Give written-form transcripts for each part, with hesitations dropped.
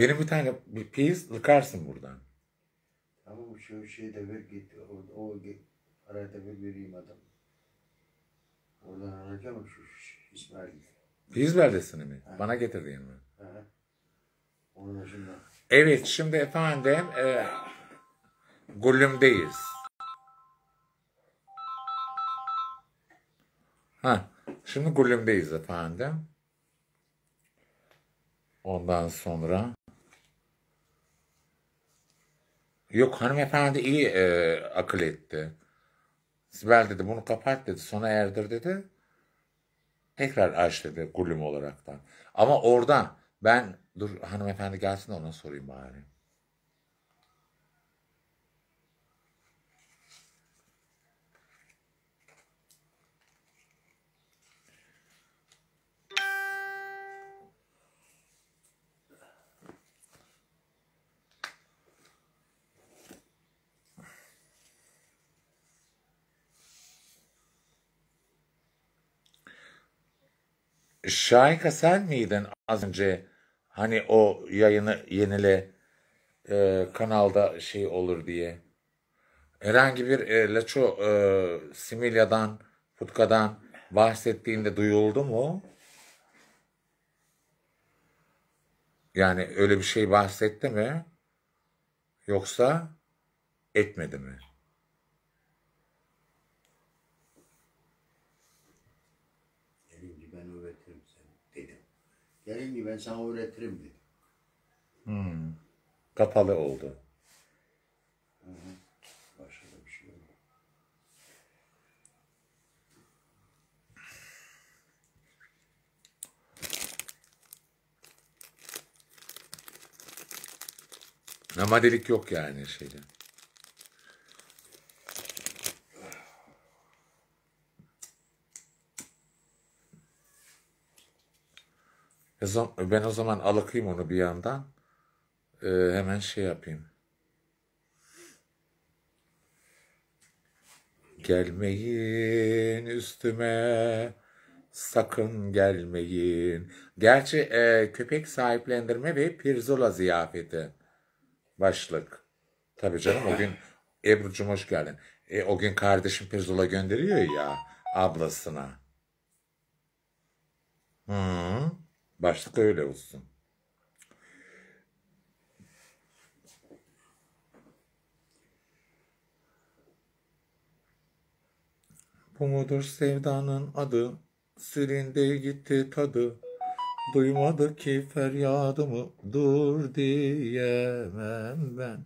Benim bir tane bir piyiz lıkarsın buradan. Tamam şu şeyi de ver git. Parayı da vereyim adam. Oradan alacağım şu İsmail. Piyiz beldesini mi? Ha. Bana getirdiğin mi? Ha. Onun dışında. Evet şimdi efendim Güllüm'deyiz. Şimdi Güllüm'deyiz efendim. Ondan sonra yok hanımefendi iyi akıl etti. Sibel dedi bunu kapat dedi sona erdir dedi. Tekrar aç dedi Güllüm olaraktan. Ama oradan ben dur hanımefendi gelsin de ona sorayım bari. Şahika sen miydin az önce hani o yayını yenile kanalda şey olur diye. Herhangi bir Laço Similya'dan, Futka'dan bahsettiğinde duyuldu mu? Yani öyle bir şey bahsetti mi? Yoksa etmedi mi? Gelince ben öğretirim seni dedim. Gelince ben sana öğretirim dedim. Kapalı oldu. Başka da bir şey yok. Namadelik yok yani şeyde. Ben o zaman alıkayım onu bir yandan. Hemen şey yapayım. Gelmeyin üstüme, sakın gelmeyin. Gerçi köpek sahiplendirme ve pirzola ziyafeti başlık. Tabii canım o gün Ebru'cum hoş geldin. O gün kardeşim pirzola gönderiyor ya ablasına. Başlık öyle olsun. Bu mudur sevdanın adı, silindi gitti tadı. Duymadı ki feryadımı, dur diyemem ben.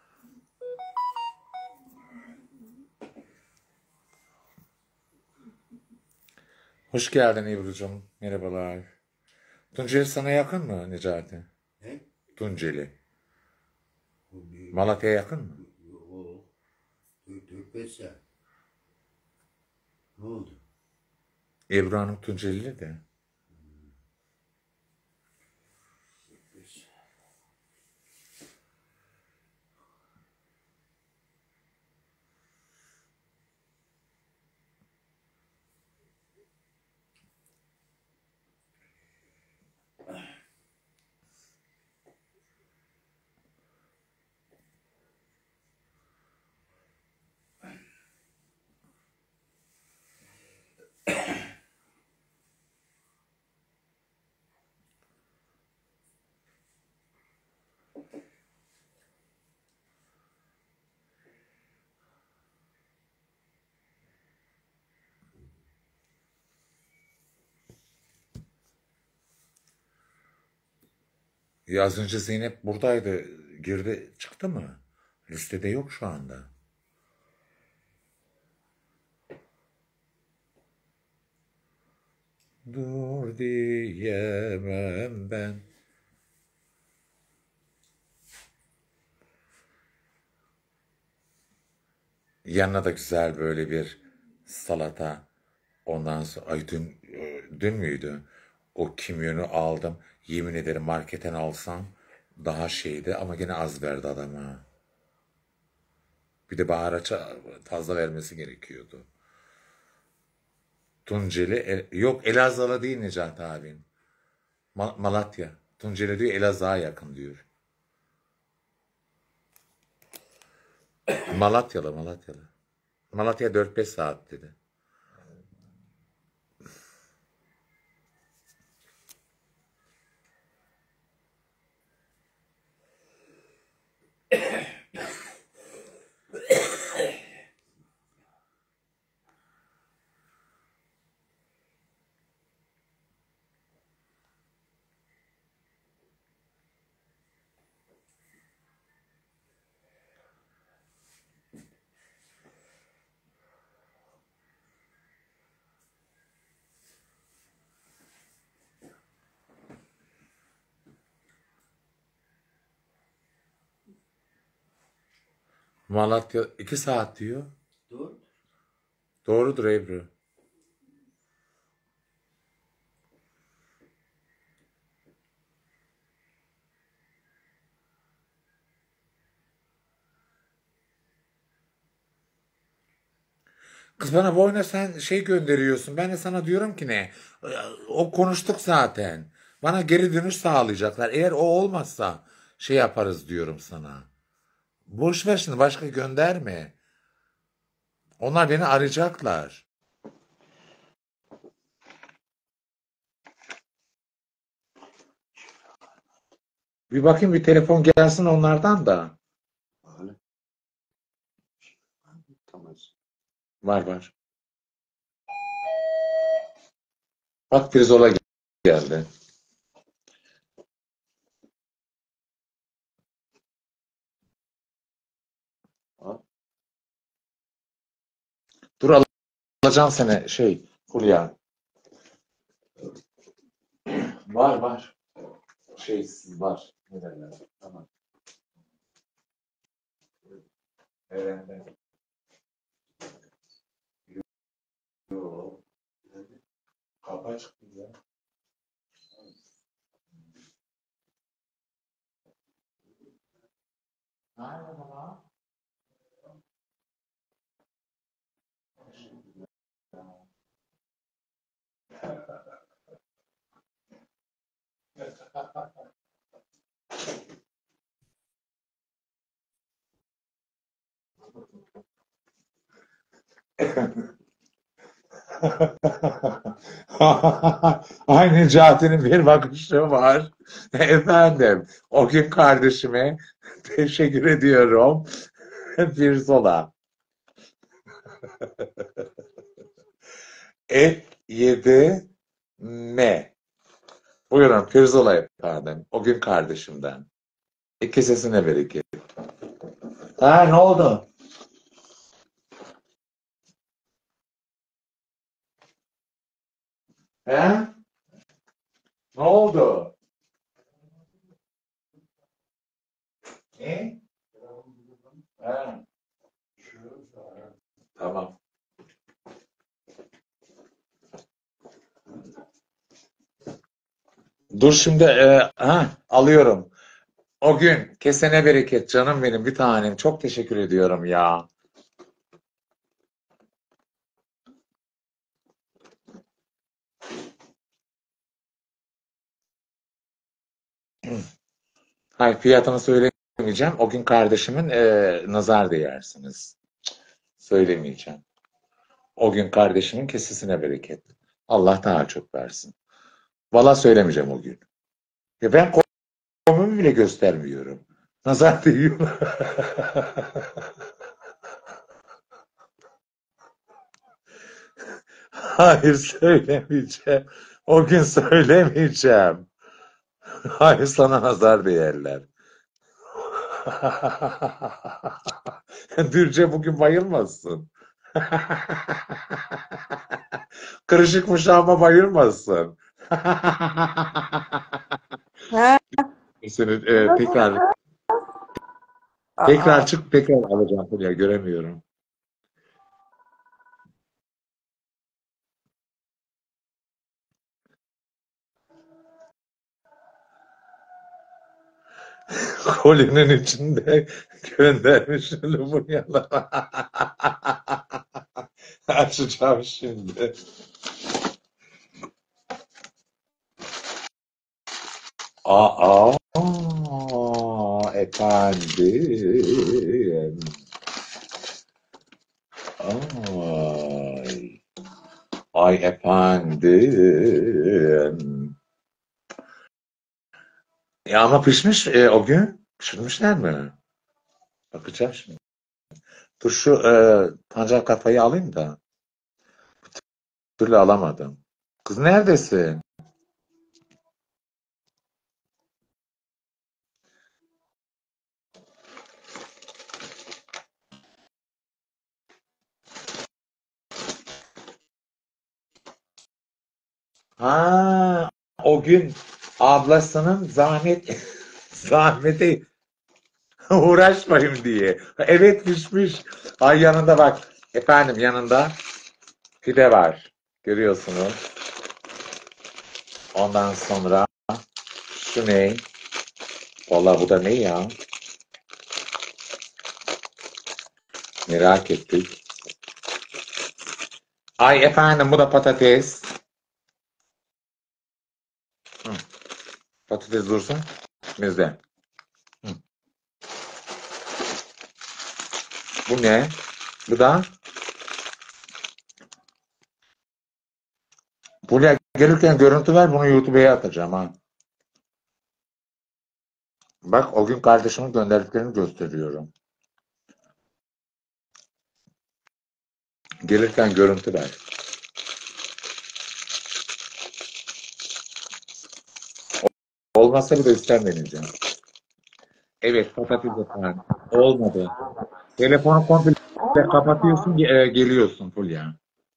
Hoş geldin İbru'cum, merhabalar. Tunceli sana yakın mı Necati? Ne? Tunceli. Malatya'ya yakın mı? Yok. 4-5 saat. Ne oldu? Ebru Hanım Tuncelili de. Ya az önce Zeynep buradaydı. Girdi çıktı mı? Listede yok şu anda. Dur diyemem ben. Yanına da güzel böyle bir salata. Ondan sonra ay dün müydü? O kimyonu aldım. Yemin ederim marketten alsam daha şeydi ama gene az verdi adama. Bir de baharat fazla vermesi gerekiyordu. Tunceli yok Elazığlı değil Necati abim. Malatya. Tunceli diyor Elazığ'a yakın diyor. Malatyalı, Malatyalı. Malatya 4-5 saat dedi. Malatya 2 saat diyor. Dur. Doğrudur Ebru. Kız bana boyuna sen şey gönderiyorsun. Ben de sana diyorum ki ne? O konuştuk zaten. Bana geri dönüş sağlayacaklar. Eğer o olmazsa şey yaparız diyorum sana. Boş ver şimdi başka gönderme. Onlar beni arayacaklar. Bir bakayım bir telefon gelsin onlardan da. Bakalım. Tamam. Var var. Bak Pirzola geldi. Al. Dur alacağım seni şey Fulya. Var var. Şey var. Ne derler? Tamam. Evet. Yok. Kapı açık ya. Aynen ama. Aynı Necati'nin bir bakışı var. Efendim, o gün kardeşime teşekkür ediyorum. Pirzola. Et yedi me. Buyurun pirzola efendim. O gün kardeşimden. Kesesine bereket. Ha ne oldu? He? Ne oldu? Ne? He. Tamam. Dur şimdi alıyorum. O gün kesene bereket canım benim bir tanem. Çok teşekkür ediyorum ya. Hayır fiyatını söylemeyeceğim. O gün kardeşimin nazar değersiniz. Söylemeyeceğim. O gün kardeşimin kesesine bereket. Allah daha çok versin. Valla söylemeyeceğim o gün. Ya ben kolumu bile göstermiyorum. Nazar değiyor. Hayır söylemeyeceğim. O gün söylemeyeceğim. Hayır sana nazar değerler. Dürce bugün bayılmazsın. Kırışıkmış ama bayılmazsın. Ha, Seni tekrar çık tekrar alacağım buraya göremiyorum. Kolinin içinde göndermiş Lumuryalara. Açacağım şimdi. Efendim. Ay, ay efendim. Ya ama pişmiş o gün. Pişirmişler mi? Bakacağım şimdi. Dur şu pancar kafayı alayım da. Bir türlü alamadım. Kız neredesin? Ha, o gün ablasının zahmeti uğraşmayayım diye. Evet pişmiş. Ay yanında bak. Efendim yanında pide var. Görüyorsunuz. Ondan sonra şu ne? Vallahi bu da ne ya? Merak ettik. Ay efendim bu da patates. Hı, patates dursun. Bizde. Hı. Bu ne? Bu da buraya gelirken görüntü ver bunu YouTube'a atacağım ha. Bak o gün kardeşimin gönderdiklerini gösteriyorum. Gelirken görüntü ver. Olmazsa bir de üstten deneyeceğim. Evet patates efendim. Olmadı. Telefonu komple kapatıyorsun geliyorsun Fulya.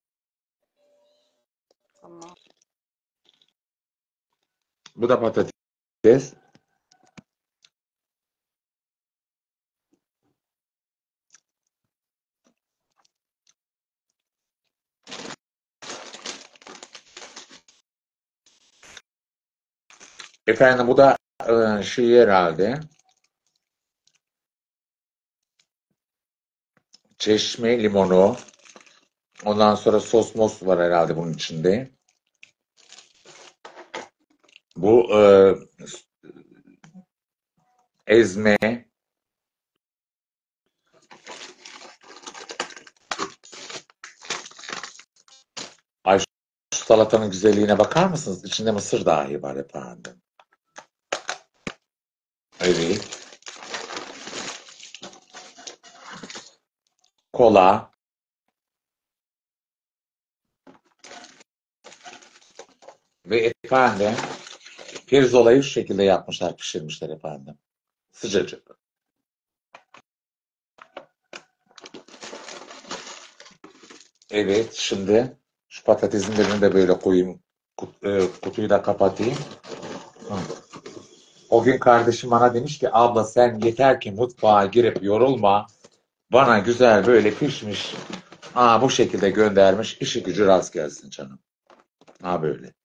Tamam. Bu da patates. Efendim bu da şey herhalde. Çeşme limonu. Ondan sonra sos mos var herhalde bunun içinde. Bu ezme. Ay şu salatanın güzelliğine bakar mısınız? İçinde mısır dahi var efendim. Evet. Kola. Ve efendim pirzolayı şu şekilde yapmışlar, pişirmişler efendim. Sıcacık. Evet, şimdi şu patatesin birini de böyle koyayım. Kutuyu da kapatayım. Hı. O gün kardeşim bana demiş ki abla sen yeter ki mutfağa girip yorulma. Bana güzel böyle pişmiş. Bu şekilde göndermiş. İşi gücü rast gelsin canım. Böyle.